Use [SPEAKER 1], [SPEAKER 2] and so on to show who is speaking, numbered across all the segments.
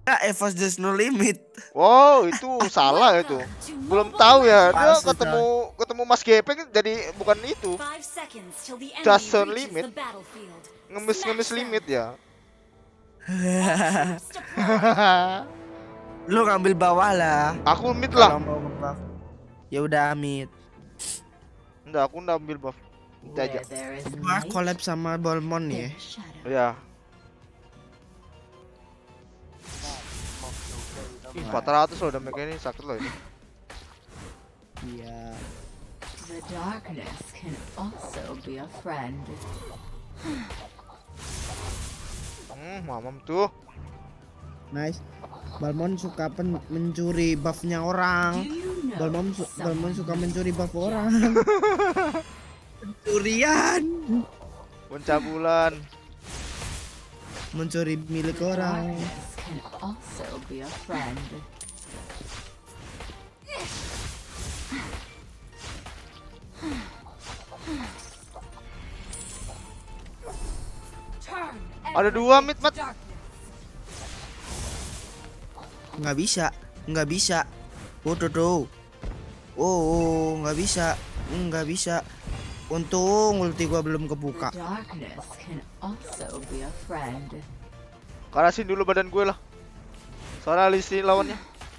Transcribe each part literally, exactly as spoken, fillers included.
[SPEAKER 1] Evos there's no limit.
[SPEAKER 2] Wow, itu salah itu. Belum tahu ya. Dia
[SPEAKER 1] Palsu,
[SPEAKER 2] ketemu ketemu Mas Gepeng jadi bukan itu. Just on limit. Ngemis-ngemis limit ya.
[SPEAKER 1] Lu ngambil bawah lah.
[SPEAKER 2] Aku mid lah.
[SPEAKER 1] Ya udah mid.
[SPEAKER 2] Enggak, aku nggak ambil buff. Itu aja.
[SPEAKER 1] Gua collab sama Balmon ya.
[SPEAKER 2] Ya. Ih, empat ratus loh damage ini, sakit loh ini.
[SPEAKER 1] Iya.
[SPEAKER 3] The darkness can also be a friend.
[SPEAKER 2] Hmm, mamam tuh.
[SPEAKER 1] Nice. Balmon suka pen mencuri buffnya orang. Balmon su Balmon suka mencuri buff orang. Pencurian.
[SPEAKER 2] Pencabulan.
[SPEAKER 1] Mencuri milik orang.
[SPEAKER 3] Can also be a friend.
[SPEAKER 2] Ada dua mid mat.
[SPEAKER 1] Nggak bisa, nggak bisa. Oh, tuh, tuh. Oh, oh, nggak bisa, nggak bisa. Untung ulti gua belum kebuka.
[SPEAKER 2] Karasin dulu badan gue lah. Soalnya lisi lawannya.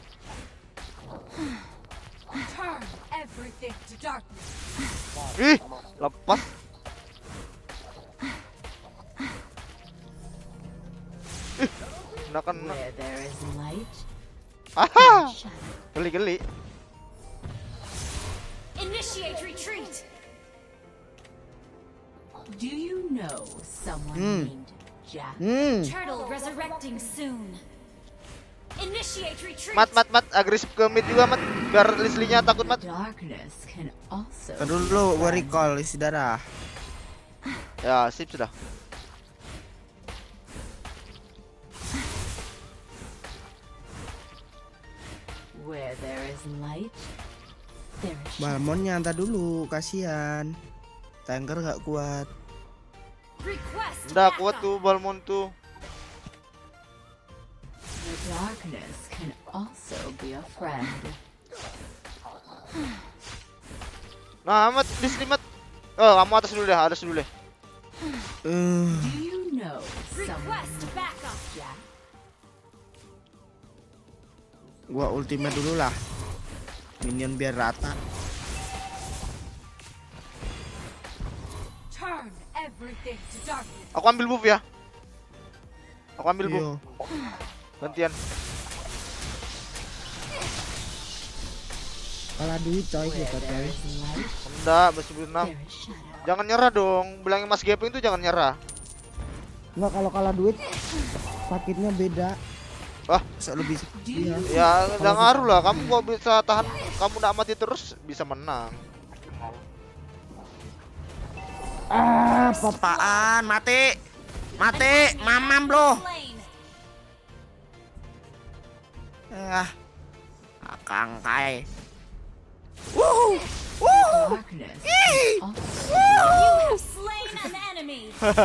[SPEAKER 2] Ih, lepas. Ih, kena kena. Aha, geli-geli.
[SPEAKER 3] Initiate retreat. Do you know someone
[SPEAKER 1] Hmm.
[SPEAKER 3] named Jack?
[SPEAKER 1] Hmm.
[SPEAKER 3] Turtle resurrecting soon. Initiate retreat.
[SPEAKER 2] Mat, mat, mat, agresif ke mid juga mat. Biar Leslie-nya takut mat.
[SPEAKER 3] Darkness can also.
[SPEAKER 1] Ntar dulu gua recall isi darah.
[SPEAKER 2] Ya, sip sudah.
[SPEAKER 3] Where there is light, there is shadow.
[SPEAKER 1] Balmon nyantai dulu, kasihan. Tanker gak kuat.
[SPEAKER 3] Request
[SPEAKER 2] Nggak
[SPEAKER 3] backup.
[SPEAKER 2] kuat tuh Balmon tuh.
[SPEAKER 3] The darkness can also be a friend.
[SPEAKER 2] Nah, mat, Leslie mat. Oh, kamu atas dulu deh, atas dulu deh.
[SPEAKER 1] Uh,
[SPEAKER 3] Do you know someone
[SPEAKER 4] Request
[SPEAKER 3] named
[SPEAKER 4] backup.
[SPEAKER 3] Jack?
[SPEAKER 1] gua ultimate dulu lah. Minion biar rata.
[SPEAKER 4] Turn everything to darkness.
[SPEAKER 2] Aku ambil buff ya. Aku ambil buff.
[SPEAKER 1] Yo.
[SPEAKER 2] Gantian.
[SPEAKER 1] Kalah duit coy
[SPEAKER 3] Where
[SPEAKER 1] kita
[SPEAKER 3] there
[SPEAKER 1] coy.
[SPEAKER 3] is light,
[SPEAKER 2] Enggak, masih berenang.
[SPEAKER 3] there is shadow.
[SPEAKER 2] Jangan nyerah dong. Bilangin Mas Gepeng tuh jangan nyerah.
[SPEAKER 1] Enggak, kalau kalah duit sakitnya beda.
[SPEAKER 2] Wah,
[SPEAKER 1] Bisa lebih iya.
[SPEAKER 2] ya nggak ngaruh lah. Kamu kok bisa tahan, kamu nggak mati terus bisa menang.
[SPEAKER 1] Ah, papaan, mati. Mati, mamam bro.
[SPEAKER 4] Slain.
[SPEAKER 1] Ah. Akang kai. Wuh. Wuh.
[SPEAKER 3] Darkness
[SPEAKER 1] Ih.
[SPEAKER 3] also
[SPEAKER 4] You have slain an enemy.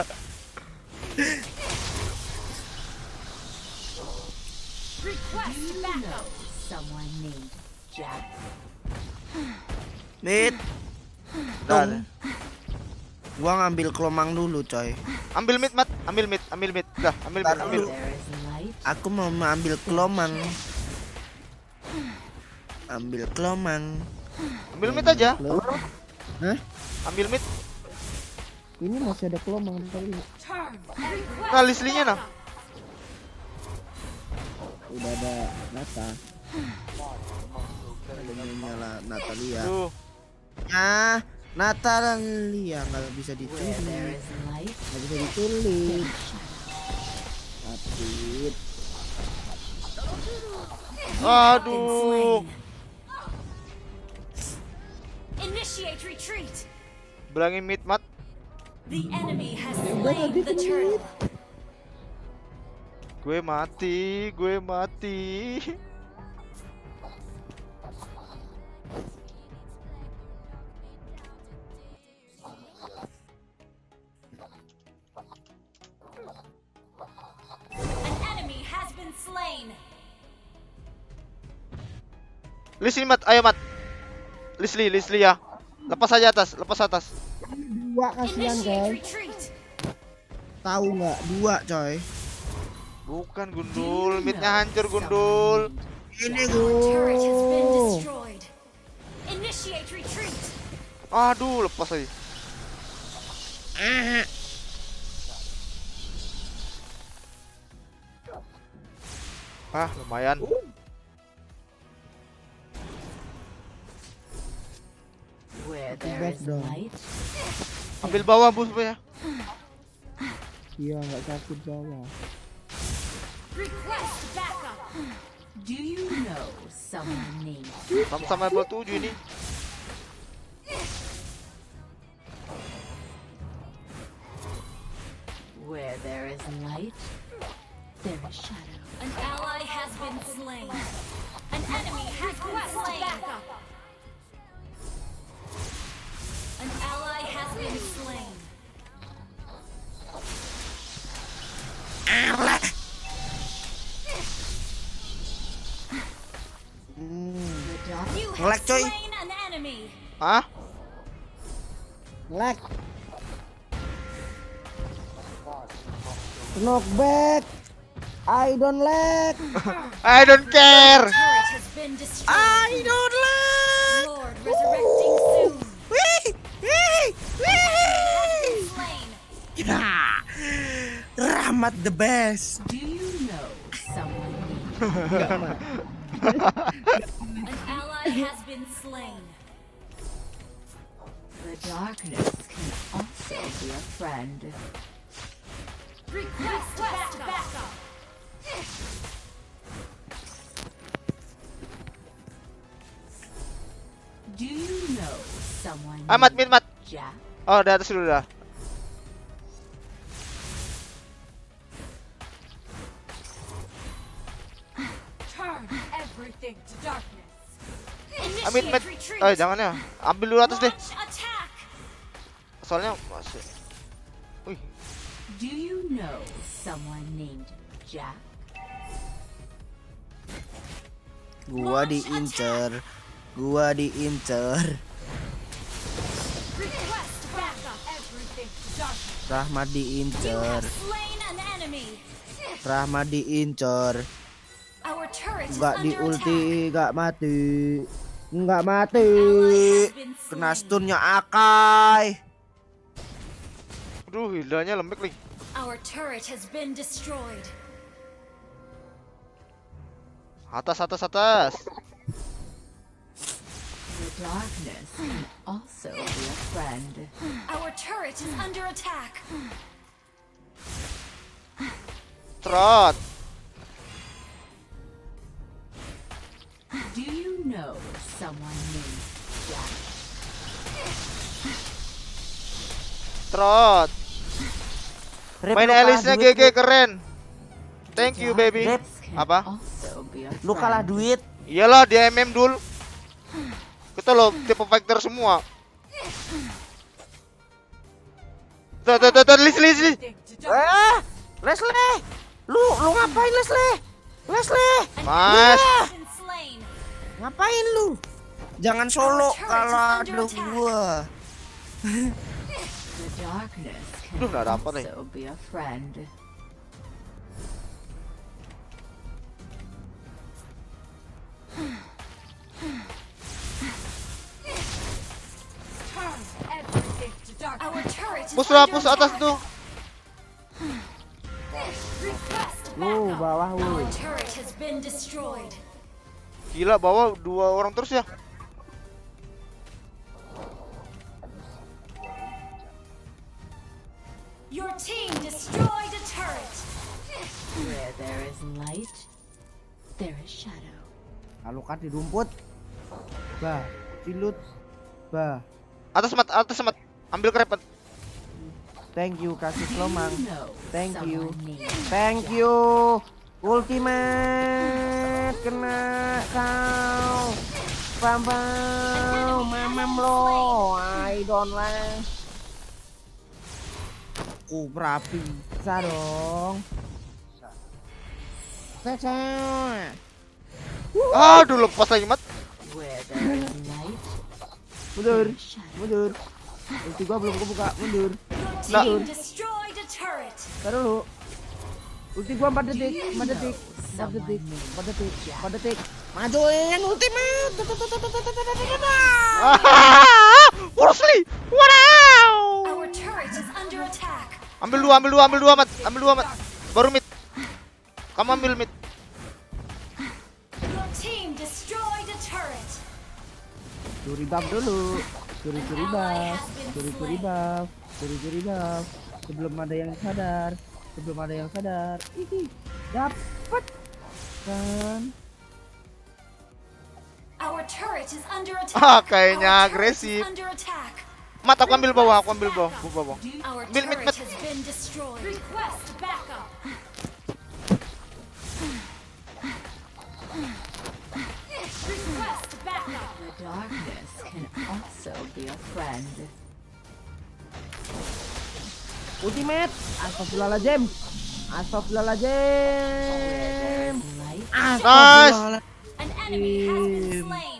[SPEAKER 4] Request
[SPEAKER 3] know
[SPEAKER 4] backup.
[SPEAKER 3] someone named Jack.
[SPEAKER 1] Mid.
[SPEAKER 2] Dan
[SPEAKER 1] Tung. Gua ngambil kelomang dulu coy.
[SPEAKER 2] ambil mid mat, ambil mid, ambil mid. Dah, ambil mid,
[SPEAKER 1] Ntar
[SPEAKER 2] ambil.
[SPEAKER 1] dulu.
[SPEAKER 3] There is light,
[SPEAKER 1] Aku mau ambil kelomang. Ambil kelomang.
[SPEAKER 2] Ambil mid aja.
[SPEAKER 1] Hah?
[SPEAKER 2] Ambil mid.
[SPEAKER 1] Ini masih ada kelomang kali.
[SPEAKER 4] Turn. Request
[SPEAKER 2] Nah, Leslie-nya nah.
[SPEAKER 4] backup.
[SPEAKER 1] Udah ada Nata. Ada nyala Natalia.
[SPEAKER 2] Tuh.
[SPEAKER 1] Ah, Natalia nggak bisa
[SPEAKER 3] where
[SPEAKER 1] ditulis.
[SPEAKER 3] there is light,
[SPEAKER 1] Nggak bisa
[SPEAKER 3] there
[SPEAKER 1] ditulis.
[SPEAKER 3] is shadow.
[SPEAKER 1] Atit.
[SPEAKER 2] Aduh.
[SPEAKER 4] Initiate retreat.
[SPEAKER 2] Bilangin mid mat.
[SPEAKER 4] The enemy has slain the turtle.
[SPEAKER 2] Gue mati, gue mati.
[SPEAKER 4] An enemy has been slain. slain.
[SPEAKER 2] Lis ini mat, ayo mat. Lisli, Lisli ya. Lepas aja atas, lepas atas.
[SPEAKER 1] Dua kasihan
[SPEAKER 4] Initiate
[SPEAKER 1] coy.
[SPEAKER 4] retreat.
[SPEAKER 1] Tahu nggak? Dua coy.
[SPEAKER 2] Bukan Gundul, midnya hancur Gundul.
[SPEAKER 1] Ini
[SPEAKER 4] Our turret has been
[SPEAKER 1] gua.
[SPEAKER 4] destroyed. Initiate retreat.
[SPEAKER 2] Aduh, lepas aja.
[SPEAKER 1] Ah.
[SPEAKER 2] Ah, lumayan.
[SPEAKER 3] Where there
[SPEAKER 1] Back
[SPEAKER 3] is
[SPEAKER 1] dong.
[SPEAKER 3] light,
[SPEAKER 2] Ambil bawah bus ya.
[SPEAKER 1] Iya nggak sakit bawah.
[SPEAKER 4] Request backup.
[SPEAKER 3] do you know someone named
[SPEAKER 2] Sama-sama level tujuh ini.
[SPEAKER 3] Where there is light, there is shadow.
[SPEAKER 4] An ally has been slain. An enemy has been slain. Backup. An ally has been slain.
[SPEAKER 1] Hmm.
[SPEAKER 4] You
[SPEAKER 1] Ngelek,
[SPEAKER 4] have
[SPEAKER 1] coy.
[SPEAKER 4] slain an enemy.
[SPEAKER 2] Hah?
[SPEAKER 1] Lag. Knockback. I don't lag.
[SPEAKER 2] I don't care.
[SPEAKER 4] Turret has been destroyed.
[SPEAKER 1] I don't lag.
[SPEAKER 4] Lord resurrecting soon.
[SPEAKER 1] Wih, wih, wih.
[SPEAKER 4] Slain.
[SPEAKER 1] Ya. Rahmat the best.
[SPEAKER 3] Do you know someone named
[SPEAKER 4] An ally has been slain.
[SPEAKER 3] the darkness can also be a friend?
[SPEAKER 4] Request backup.
[SPEAKER 3] Do you know someone
[SPEAKER 2] Amat,
[SPEAKER 3] named
[SPEAKER 2] mid, mat.
[SPEAKER 3] Jack?
[SPEAKER 2] Oh, di atas dulu dah.
[SPEAKER 4] Turn everything to darkness.
[SPEAKER 2] Amit, mit.
[SPEAKER 4] Initiate retreat.
[SPEAKER 2] Eh, jangan ya. Ambil dulu atas deh.
[SPEAKER 4] Launch attack.
[SPEAKER 2] Soalnya masih. Wih,
[SPEAKER 3] Do you know someone named Jack?
[SPEAKER 1] Gua diincer. Gua diincer.
[SPEAKER 4] Request backup. Everything to darkness.
[SPEAKER 1] Rahmat
[SPEAKER 4] You
[SPEAKER 1] diincer.
[SPEAKER 4] have slain an enemy.
[SPEAKER 1] Rahmat diincer.
[SPEAKER 4] Our turret is
[SPEAKER 1] Nggak di
[SPEAKER 4] under
[SPEAKER 1] ulti,
[SPEAKER 4] attack.
[SPEAKER 1] nggak mati. Nggak mati.
[SPEAKER 4] Ally has been
[SPEAKER 1] Kena
[SPEAKER 4] slain.
[SPEAKER 1] stunnya Akai.
[SPEAKER 2] aduh, hildanya lembek nih.
[SPEAKER 4] Our turret has been destroyed.
[SPEAKER 2] Atas, atas, atas.
[SPEAKER 3] The darkness can also be a friend.
[SPEAKER 4] Our turret is under attack.
[SPEAKER 2] Trot.
[SPEAKER 3] Do you know someone named Jack?
[SPEAKER 2] Trot. Main Alice-nya G G keren. Thank you baby.
[SPEAKER 1] Rep.
[SPEAKER 3] Can
[SPEAKER 2] Apa?
[SPEAKER 3] also be a
[SPEAKER 1] Lu kalah
[SPEAKER 3] friend.
[SPEAKER 1] duit.
[SPEAKER 2] Iyalah dia M M dul. Kita loh tipe fighter semua. Tuh tuh tuh tuh Lis Lis Lis.
[SPEAKER 1] Eh, Leslie. Lu lu ngapain Leslie? Leslie.
[SPEAKER 2] Mas.
[SPEAKER 4] Has been slain.
[SPEAKER 1] Ngapain lu? Jangan solo kalau ada gua.
[SPEAKER 3] The darkness can
[SPEAKER 2] Aduh, nggak dapet nih.
[SPEAKER 3] also be a friend.
[SPEAKER 4] Our turret is
[SPEAKER 2] Push lah,
[SPEAKER 4] under
[SPEAKER 2] push atas
[SPEAKER 4] attack.
[SPEAKER 2] tuh.
[SPEAKER 4] Request
[SPEAKER 1] Lu
[SPEAKER 4] backup.
[SPEAKER 1] bawah lu.
[SPEAKER 4] Our turret has been destroyed.
[SPEAKER 2] Gila, bawa dua orang terus ya.
[SPEAKER 4] Your team destroyed a turret.
[SPEAKER 3] Where there is light, there is shadow.
[SPEAKER 1] Kalau kan di rumput. Bah, cilut. Bah.
[SPEAKER 2] Atas mat, atas mat. Ambil krepet.
[SPEAKER 1] Thank you kasih slow mang.
[SPEAKER 3] You know
[SPEAKER 1] Thank you.
[SPEAKER 3] someone named
[SPEAKER 1] Thank you. Ultimate kena kau. Bam bam. Mamam lo. I don't like. Ku berapi. Bisa dong.
[SPEAKER 2] Aduh, lepas lagi, Mat.
[SPEAKER 3] Where there is light,
[SPEAKER 1] Mundur, mundur. Ulti gua belum kebuka, mundur.
[SPEAKER 2] Nah.
[SPEAKER 4] Team destroyed a turret.
[SPEAKER 1] Taruh dulu. Ulti gua empat detik, empat detik, empat detik, empat detik, empat detik. Majuin ultimate.
[SPEAKER 2] Worsley. Wow.
[SPEAKER 4] Our turret is under attack.
[SPEAKER 2] Ambil dua, ambil dua, ambil dua, Mat. Ambil dua, Mat. Baru mid. Kamu ambil mid.
[SPEAKER 4] Your team destroyed a turret.
[SPEAKER 1] Curi buff dulu. Curi curi buff, curi curi buff, curi curi buff. Sebelum ada yang sadar, sebelum ada yang sadar. Ih, dapat kan?
[SPEAKER 4] Our turret is under attack.
[SPEAKER 2] Ah, kayaknya
[SPEAKER 4] Our turret is
[SPEAKER 2] agresif.
[SPEAKER 4] under attack.
[SPEAKER 2] Mat, aku ambil bawah, aku ambil bawah, aku bawah.
[SPEAKER 4] Our
[SPEAKER 2] Mid, mid,
[SPEAKER 4] turret
[SPEAKER 2] mid.
[SPEAKER 4] has been destroyed. Request backup. Request backup.
[SPEAKER 3] the darkness can also be a friend.
[SPEAKER 1] Ultimate. Astagfirullahaladzim. Astagfirullahaladzim.
[SPEAKER 3] Light,
[SPEAKER 1] Astagfirullahaladzim.
[SPEAKER 4] An enemy has been slain.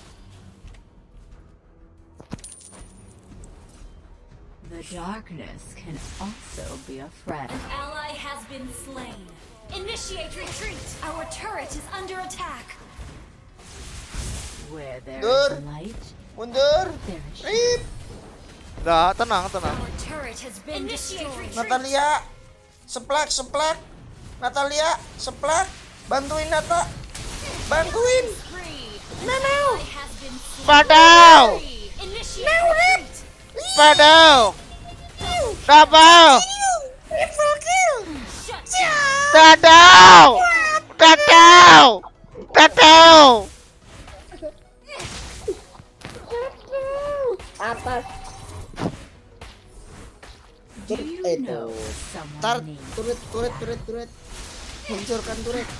[SPEAKER 3] the darkness can also be a friend.
[SPEAKER 4] An ally has been slain. Initiate retreat. Our turret is under attack.
[SPEAKER 3] Where there
[SPEAKER 1] Dur.
[SPEAKER 3] is light,
[SPEAKER 1] Mundur.
[SPEAKER 3] there is
[SPEAKER 1] Rip.
[SPEAKER 2] Udah, tenang, tenang.
[SPEAKER 4] Our turret has been destroyed.
[SPEAKER 1] Natalia. Seplak, seplak. Natalia, seplak. Bantuin Nata. Bantuin.
[SPEAKER 4] Free.
[SPEAKER 1] No,
[SPEAKER 4] An
[SPEAKER 1] no.
[SPEAKER 4] ally has been slain.
[SPEAKER 2] Padaw!
[SPEAKER 4] Free. Initiate retreat.
[SPEAKER 2] Padaw! Dabaw!
[SPEAKER 4] Shut down.
[SPEAKER 2] Dadaw! Dadaw! Dadaw!
[SPEAKER 1] Atas.
[SPEAKER 3] Do you
[SPEAKER 1] Eh,
[SPEAKER 3] know
[SPEAKER 1] tuh.
[SPEAKER 3] someone
[SPEAKER 1] Tar,
[SPEAKER 3] needs
[SPEAKER 1] turret, turret, turret, turret. Hancurkan turret.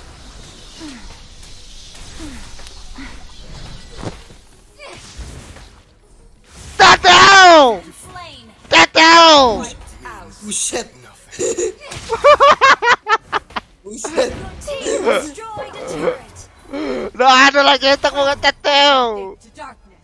[SPEAKER 2] Dadaw!
[SPEAKER 4] Slain.
[SPEAKER 2] Dadaw!
[SPEAKER 1] Buset. Buset.
[SPEAKER 4] Your team destroyed a turret.
[SPEAKER 2] Udah ada lagi tak mau dadaw.
[SPEAKER 3] to darkness.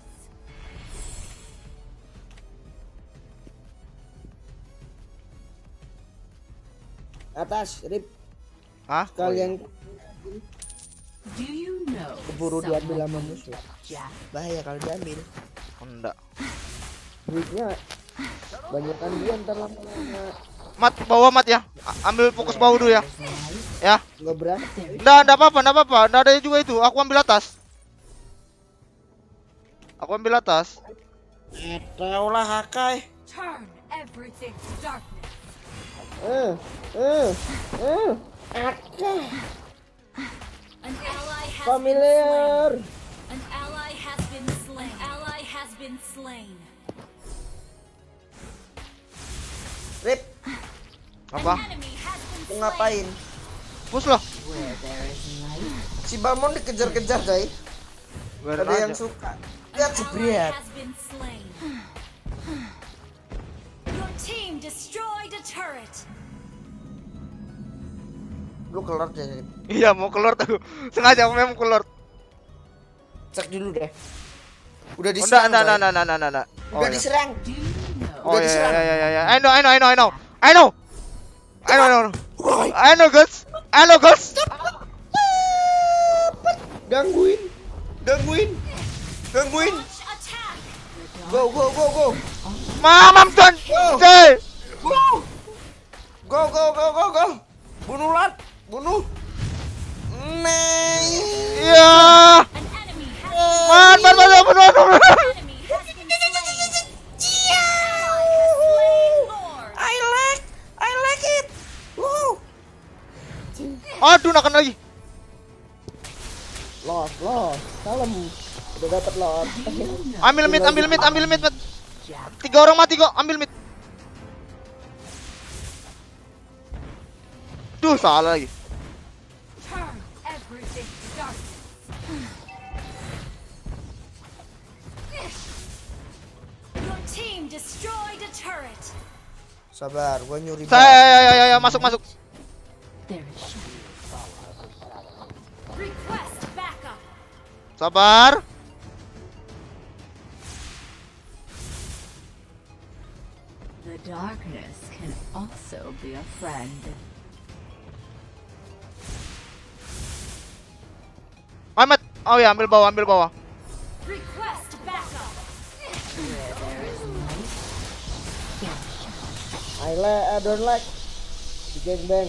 [SPEAKER 1] Atas, Rip.
[SPEAKER 2] Hah?
[SPEAKER 1] Kalian
[SPEAKER 3] Do you know
[SPEAKER 1] keburu diambil sama
[SPEAKER 3] someone
[SPEAKER 1] musuh.
[SPEAKER 3] Jack?
[SPEAKER 1] Bahaya kalau diambil.
[SPEAKER 2] Enggak.
[SPEAKER 1] Duitnya banyak kan dia ntar lama-lama.
[SPEAKER 2] Mat, bawah Mat ya. A- Ambil fokus bawah dulu ya.
[SPEAKER 3] There is light,
[SPEAKER 2] Ya.
[SPEAKER 1] Nggak berani.
[SPEAKER 2] Enggak, enggak apa-apa, enggak apa-apa. Enggak ada juga itu. Aku ambil atas. Aku ambil atas.
[SPEAKER 1] Tahu lah Hakai.
[SPEAKER 3] turn everything to darkness.
[SPEAKER 1] Eh, eh, eh. Hakai.
[SPEAKER 4] An ally has
[SPEAKER 1] Familiar.
[SPEAKER 4] been slain. An ally has been slain. An ally has been slain.
[SPEAKER 1] Rip,
[SPEAKER 2] Apa?
[SPEAKER 4] An enemy has been
[SPEAKER 1] mau
[SPEAKER 4] slain.
[SPEAKER 1] ngapain?
[SPEAKER 2] Push loh.
[SPEAKER 3] Where there is light,
[SPEAKER 1] Si Balmon dikejar-kejar, guys.
[SPEAKER 2] Biarin
[SPEAKER 1] Ada yang
[SPEAKER 2] aja.
[SPEAKER 1] suka.
[SPEAKER 4] An
[SPEAKER 1] Lihat
[SPEAKER 4] ally
[SPEAKER 1] jebret.
[SPEAKER 4] has been slain. Your team destroyed a turret.
[SPEAKER 1] Lu keluar deh, Rip.
[SPEAKER 2] Iya, mau keluar tuh. Sengaja aku memang keluar.
[SPEAKER 1] Cek dulu deh. Udah
[SPEAKER 2] Oh, enggak,
[SPEAKER 1] diserang,
[SPEAKER 2] enggak,
[SPEAKER 1] Coy.
[SPEAKER 2] enggak, enggak, enggak, enggak. Oh,
[SPEAKER 1] Udah
[SPEAKER 2] iya.
[SPEAKER 1] diserang.
[SPEAKER 3] do you know
[SPEAKER 2] Oh
[SPEAKER 1] Udah
[SPEAKER 2] ya
[SPEAKER 1] diserang.
[SPEAKER 2] ya ya ya. I know, I know, I know, I know. I know. I know, I know.
[SPEAKER 1] Woi,
[SPEAKER 2] I know, guys. I know, guys.
[SPEAKER 1] gangguin. Gangguin. Gangguin.
[SPEAKER 4] Launch attack.
[SPEAKER 1] Go, go, go, go.
[SPEAKER 2] Mamam tuan.
[SPEAKER 1] Oh.
[SPEAKER 2] Jay.
[SPEAKER 1] Go. Go, go, go, go, go. Bunuh Lat. Bunuh. Neng.
[SPEAKER 2] Iya.
[SPEAKER 4] An enemy has
[SPEAKER 2] Man, man, man, man, man, man.
[SPEAKER 4] An enemy has been slain. Ally has slain Lord.
[SPEAKER 1] I like. I like it. Woo.
[SPEAKER 2] Aduh, nakan lagi.
[SPEAKER 1] Lost, lost. Salam. Udah dapat lost.
[SPEAKER 2] Ambil mid, ambil mid, ambil mid, mid.
[SPEAKER 3] Jack?
[SPEAKER 2] Tiga orang mati kok, ambil mid. Duh, salah lagi.
[SPEAKER 3] Turn everything to darkness.
[SPEAKER 4] Your team destroyed a turret.
[SPEAKER 1] Sabar, gua nyuri.
[SPEAKER 2] Saya, ya, ya, ya, ya, masuk, masuk.
[SPEAKER 3] There is shadow.
[SPEAKER 4] Request backup.
[SPEAKER 2] Sabar.
[SPEAKER 3] The darkness can also be a friend.
[SPEAKER 2] Amat. Oh ya, ambil bawah, ambil bawah.
[SPEAKER 4] Request backup.
[SPEAKER 3] Where there is light, there
[SPEAKER 1] I like, I don't like di gangbang.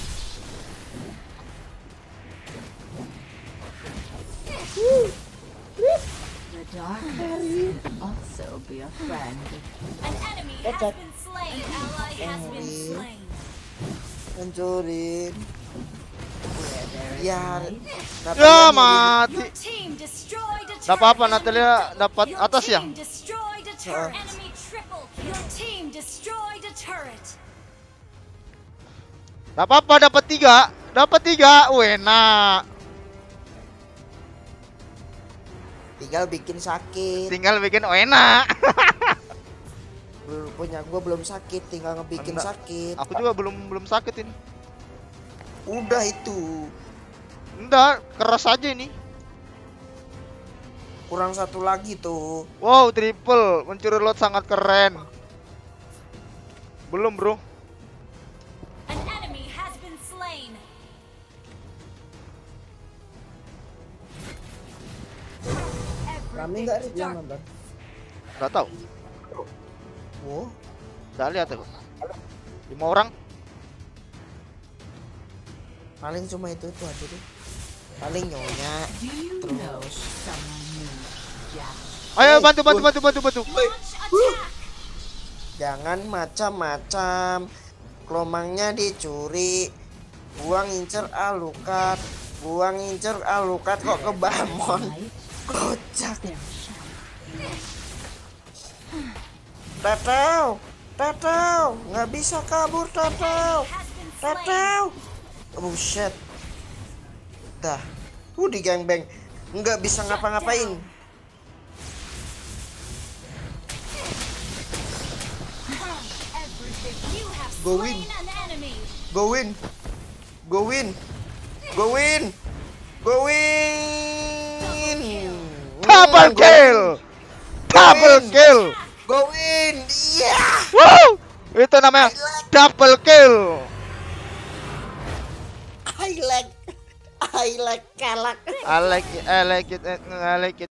[SPEAKER 3] the darkness can also be a friend.
[SPEAKER 4] An enemy has been slain. An ally has been slain.
[SPEAKER 1] Hancurin.
[SPEAKER 3] Where there is
[SPEAKER 1] Ya,
[SPEAKER 3] light,
[SPEAKER 2] Ya mati.
[SPEAKER 4] Your team destroyed a
[SPEAKER 2] Gak apa-apa,
[SPEAKER 4] turret.
[SPEAKER 2] Natalia dapat
[SPEAKER 4] Your
[SPEAKER 2] atas ya.
[SPEAKER 4] team destroyed a turret. Enemy triple kill. Your team destroyed a turret.
[SPEAKER 2] Gak apa-apa, dapat tiga, dapat tiga, enak.
[SPEAKER 1] Tinggal bikin sakit.
[SPEAKER 2] Tinggal bikin enak.
[SPEAKER 1] Belum punya gua belum sakit, tinggal ngebikin
[SPEAKER 2] Enggak.
[SPEAKER 1] sakit.
[SPEAKER 2] Aku juga belum belum sakit ini.
[SPEAKER 1] Udah itu.
[SPEAKER 2] Enggak, keras aja ini.
[SPEAKER 1] Kurang satu lagi tuh.
[SPEAKER 2] Wow, triple, mencuri lot sangat keren. Belum bro.
[SPEAKER 4] An enemy has been slain.
[SPEAKER 1] Rame nggak Rit yang nonton?
[SPEAKER 2] Gak tahu.
[SPEAKER 1] Oh,
[SPEAKER 2] Gak lihat aku. Lima orang.
[SPEAKER 1] paling cuma itu tuh aja deh. Paling nyonya.
[SPEAKER 3] do you know someone needs Jack?
[SPEAKER 2] Ayo
[SPEAKER 1] Eh,
[SPEAKER 2] bantu bantu
[SPEAKER 1] gua-
[SPEAKER 2] bantu bantu bantu.
[SPEAKER 4] Launch attack.
[SPEAKER 1] Jangan macam-macam. Kelomangnya dicuri. Gua ngincer alukat. Gua ngincer alukat kok ke Bamon.
[SPEAKER 3] Light,
[SPEAKER 1] Kocak.
[SPEAKER 3] there shall
[SPEAKER 1] Tatau. Tatau. Nggak bisa kabur Tatau.
[SPEAKER 4] Has been slain.
[SPEAKER 1] Tatau. Buset. Dah. Uh di gangbang. Nggak bisa ngapa-ngapain.
[SPEAKER 4] You have
[SPEAKER 1] Go
[SPEAKER 4] slain
[SPEAKER 1] in.
[SPEAKER 4] an enemy.
[SPEAKER 1] Go win. Go win. Go win. Go win.
[SPEAKER 2] Double
[SPEAKER 1] Hmm,
[SPEAKER 2] kill. Double
[SPEAKER 1] Win.
[SPEAKER 2] kill.
[SPEAKER 1] Go win. Iya.
[SPEAKER 2] Wow. Itu namanya double kill.
[SPEAKER 1] I like. I like kalak.
[SPEAKER 2] I like it, I like it, I like it.